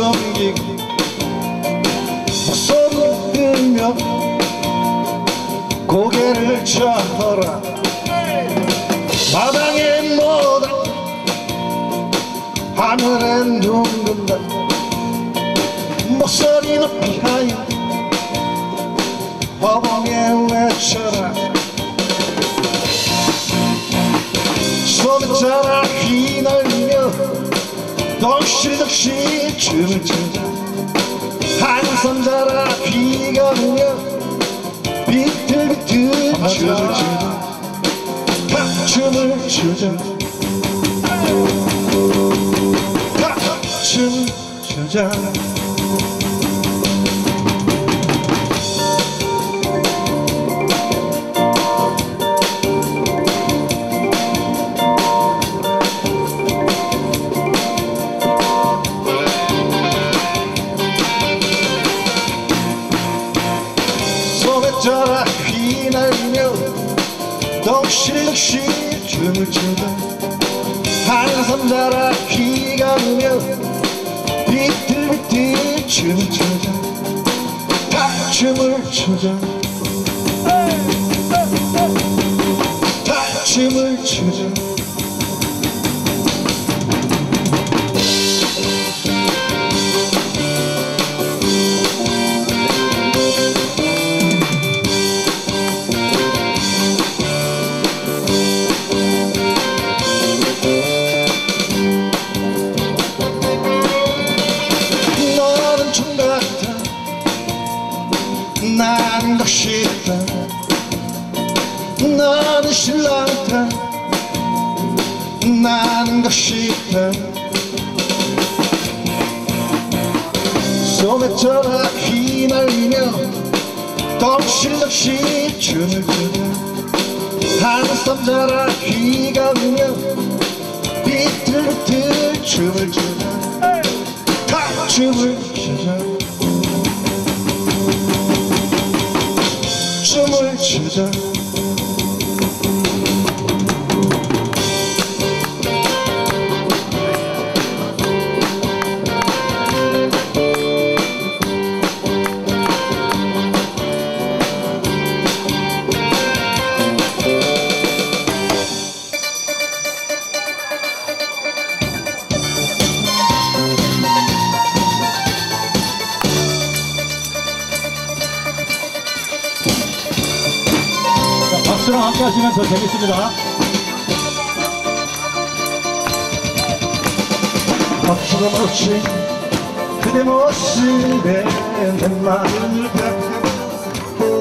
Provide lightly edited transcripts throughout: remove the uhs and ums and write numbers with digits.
숨기고 목소리 들며 고개를 쳐라. 마당에 뭐다 하늘엔 둥근다. 목소리 높이 하여 허공에 외쳐라. 소매자라 휘날리며 덕실덕실 춤을 추자. 한손 자라 비가 오며 비틀비틀 춤을 추자. 다 춤을 추자. 다 춤을 추자. 소매자라 휘날리며 덕실덕실 춤을 추자. 한손 자라 비가 오며 비틀비틀 춤을 추자. 다 춤을 추자. 다 춤을 추자. 나는 덕시다. 나는 신랑타. 나는 덕시다. 소매자라 휘날리며 덕실덕실 춤을 추자. 한손 자라 비가 오며 비틀비틀 춤을 추자. 다 춤을 추자. 춤을 추자. 박수랑 함께 하시면 더 재밌습니다. 박수가 없이 그대 모습에 내 마음을 뺏고.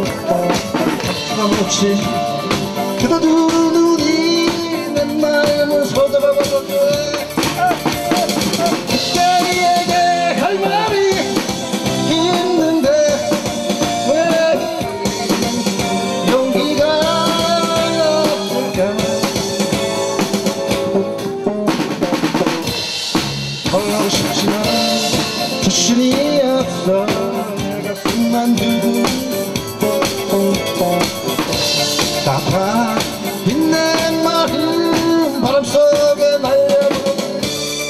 박수가 없이 그대 두 눈이 내 마음을 서잡아버렸네. 그대에게 할 말이 있는데 왜 용기가 없을까. 걸고 싶지만 자신이 없어. 내 가슴만 두고 답답한 내 마음 바람 속에 날려보네.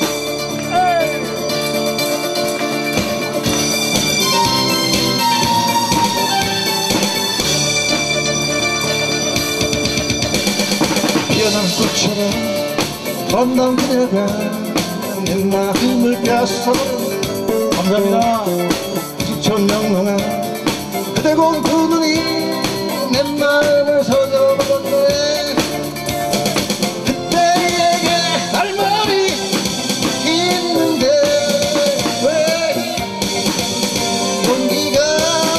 피어난 꽃처럼 건넌 그녀가 내 마음을 뺏어버린. 감사합니다. 지천명령한 그대 공두 눈이 내 마음을 서져버렸네. 그대에게 할 말이 있는데 왜 용기가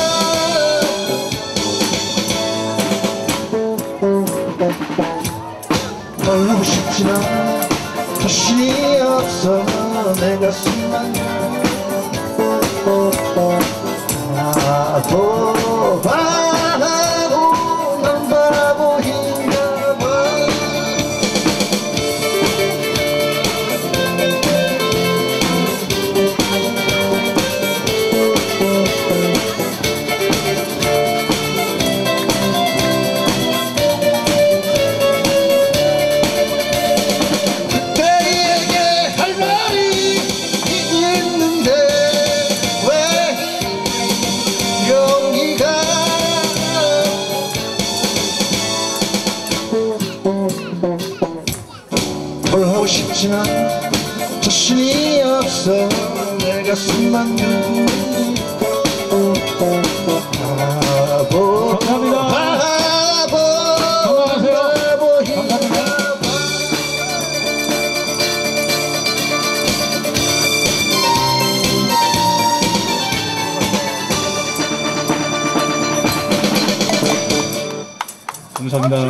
걸고 싶지만 자신이 없어. 내 가슴만 나도 바라고 난 바라고 힘겨워. 그대에게 할 말이 있는데 하지만 자신이 없어 내 가슴만 바보 감사합니다. 바보 건강하세요. 바보 감사합니다. 감사합니다.